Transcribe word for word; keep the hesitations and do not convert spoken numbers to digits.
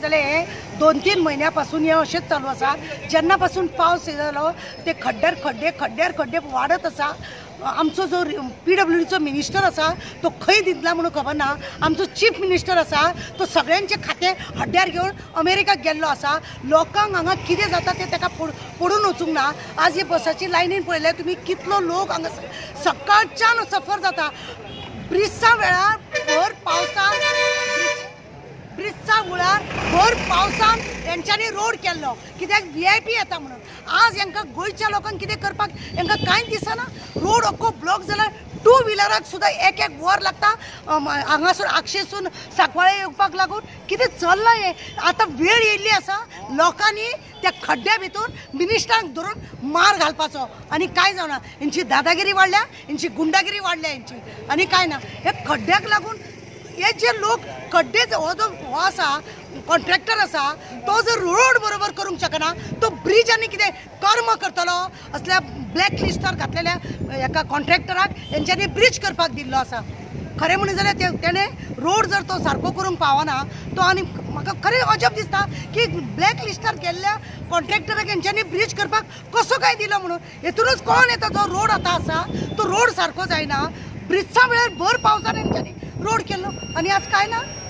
जाल्यार हे दोन तीन म्हयन्यापासून हे अशेंच चालू आसा। जेन्ना पासून पावस जालो ते खड्ड्यार खड्डे खड्ड्यार खड्डे वाडत आसा। आमचो जो पी डब्ल्यू डीचो मिनिस्टर आसा तो खंय दितला म्हणून खबर ना। आमचो चीफ मिनिस्टर आसा तो सगळ्यांचे खाते हड्ड्यार घेवन अमेरिकाक गेल्लो आसा। लोकांक हांगा कितें जाता तें ताका पडून वचूंक ना। आज हे बसाची लायनीन पळयल्यार तुमी कितलो लोक हांगा सकाळच्यान सफर जाता। ब्रिजच्या वेळार भर पावसान ब्रिजच्या वेळार भर पावसान हेंच्यांनी रोड केल्लो कित्याक व्ही आय पी येता म्हणून। आज हांकां गोंयच्या लोकांक कितें करपाक हांकां कांयच दिसना। रोड अख्खो ब्लॉक जाल्यार टू व्हिलराक सुद्दां एक एक वर लागता हांगासून आक्षेसून सांकवाळे येवपाक लागून। कितें चल्लां हें? आतां वेळ येयल्ली आसा लोकांनी त्या खड्ड्या भितर मिनिस्टरांक धरून मार घालपाचो आनी कांय जावना। हेंची दादागिरी वाडल्या, हेंची गुंडागिरी वाडल्या हेंची आनी कांय ना। हे खड्ड्याक लागून हे जे लोक खड्डे हो जो हो आसा कॉन्ट्रॅक्टर आसा तो जर रोड बरोबर करूंक शकना तो ब्रिज आनी कितें कर्म करतलो। असल्या ब्लॅक लिस्टार घातलेल्या एका कॉन्ट्रॅक्टराक हेंच्यांनी ब्रिज करपाक दिल्लो आसा। खरें म्हणून जाल्यार तेणें रोड जर तो सारको करूंक पावना तो आनी म्हाका खरें अजब दिसता की ब्लॅक लिस्टार गेल्ल्या कॉन्ट्रॅक्टराक हेंच्यांनी ब्रिज करपाक कसो काय दिलो म्हणून। हेतूनच कोण येता जो रोड आतां आसा तो रोड सारको जायना। ब्रिजच्या वेळार भर पावसान हेंच्यांनी रोड केल्लो आनी आज काय ना।